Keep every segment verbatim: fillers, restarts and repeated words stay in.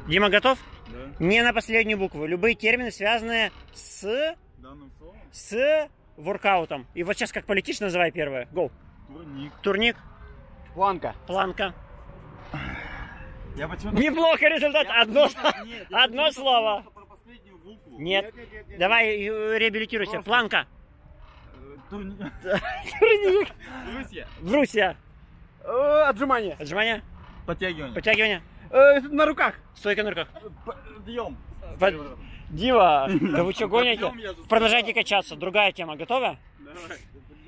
Дима, готов? Да. Не на последнюю букву. Любые термины, связанные с... Данным словом? С воркаутом. И вот сейчас как полетишь, называй первое. Гоу. Турник. Турник. Планка. Планка. Я почему-то... Неплохо результат. Я одно почему-то- нет, я одно почему-то слово. подумал, что про последнюю букву. Нет. Нет, нет, нет, нет. Давай э, реабилитируйся. Просто. Планка. Э, Турник. Турник. Брусья. Брусья. Э, Отжимание. Отжимание. Подтягивание. Подтягивание. Э, На руках. Стойка на руках. Подъем. Под- Дима, да вы что гоните? Подъем я застрял. Продолжайте качаться. Другая тема. Готова? Давай.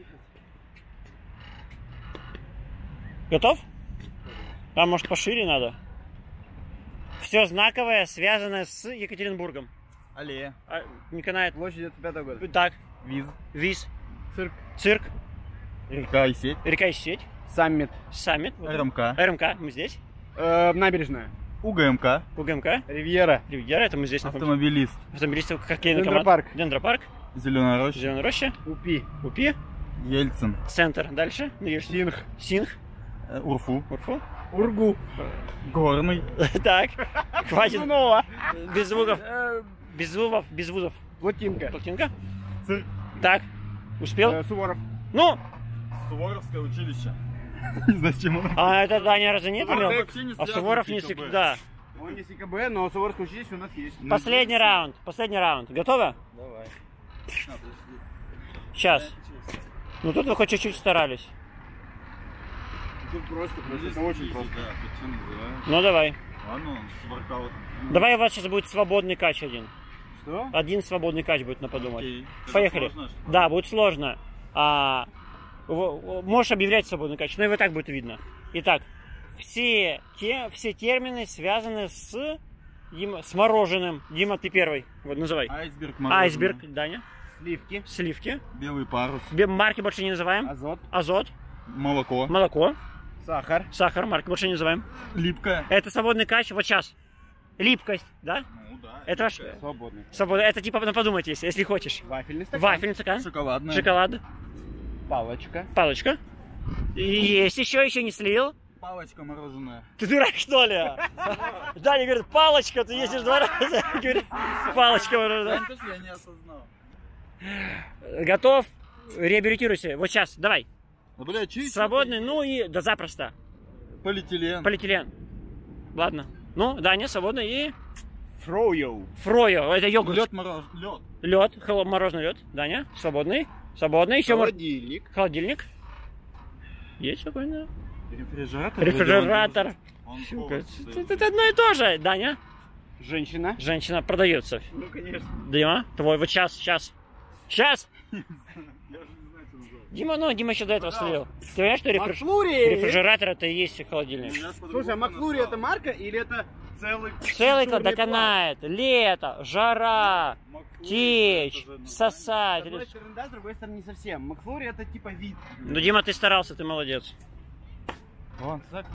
Готов? Там, может, пошире надо. Все знаковое, связанное с Екатеринбургом. Аллея. А, не канает. Площадь девяносто пятого года. Так. Виз. Виз. Цирк. Цирк. Река и сеть. Река и сеть. Саммит. Саммит. Вот. РМК. РМК. Мы здесь. Э, Набережная. УГМК. УГМК. Ривьера. Ривьера. Это мы здесь находимся. Автомобилист. Автомобилисты хоккейный Дендропарк. команд. Дендропарк. Зеленая роща. Зеленая роща. УПИ. УПИ. Ельцин. Центр. Дальше. Ну, есть Синх. Синх. Э, Урфу. Урфу. Ургу. Горный. Так. Хватит. Снова. Без звуков. Э, Без звуков. Без вузов. Плотинка. Плотинка. Цирк. Так. Успел? Э, Суворов. Ну. Суворовское училище. Не знаю, с чем он. А это Даня разве нет Суворов имел? вообще не А связан Суворов с не ИКБ. всегда. Он не с ИКБ, но Суворовское училище у нас есть. Последний раунд. Последний раунд. Готовы? Давай. Сейчас. Ну тут вы хоть чуть-чуть старались. Тут просто, просто. Здесь Это очень изи, просто. да, ты чё называешь? Ну давай. Ладно, он с воркаутом. Давай у вас сейчас будет свободный кач один. Что? Один свободный кач будет на подумать. Окей. Это Поехали. сложно, что ли? Да, будет сложно. А, в- можешь объявлять свободный кач, но его так будет видно. Итак, все, те, все термины связаны с, Дима, с мороженым. Дима, ты первый. Вот, называй. Айсберг, мороженое. Айсберг, Даня. Сливки. Сливки. Белый парус. Бе- Марки больше не называем. Азот. Азот. Молоко. Молоко. Сахар. Сахар. Марки больше не называем. Липкое. Это свободный кач. Вот сейчас. Липкость, да? Ну да. Это ваш- липкое. Свободный. Свободный. Это типа на подумать, если, если хочешь. Вафельный стакан. Вафельный стакан. Шоколадное. Шоколад. Палочка. Палочка. И есть еще, еще не слил. Палочка мороженое. Ты дурак, что ли? Даня говорит, палочка, ты ездишь два раза. Говорит, палочка. Да, тоже я не осознал. Готов? Реабилитируйся. Вот сейчас, давай. Да, бля, чуть Свободный, ну и да запросто. Полиэтилен. Полиэтилен. Ладно. Ну, Даня, свободный и Фроуйоу. фройо. Это йогурт. Лед мороз... Лед. Лед, холо- мороженый лед. Даня, свободный. Свободный. Еще может... Холодильник. Холодильник. Есть такой, да? Рефрижератор. Рефрижератор. Он Сука, полностью Это стоит. это одно и то же. Даня. Женщина. Женщина продается. Ну, конечно. Дима, твой вот сейчас, сейчас. Сейчас! Я уже не знаю, что называется. Дима, ну, Дима еще до этого слил. Ты понимаешь, что рефриж... Макфлури! рефрижератор это и есть холодильник? Меня Слушай, а Макфлури это марка или это целый... Целый культурный доконает. Лето, жара, Макфлури, течь, это же, ну, сосать. пласт? С одной стороны, да, с другой стороны, не совсем. Макфлури это типа вид. Ну, Дима, ты старался, ты молодец. Вон, так.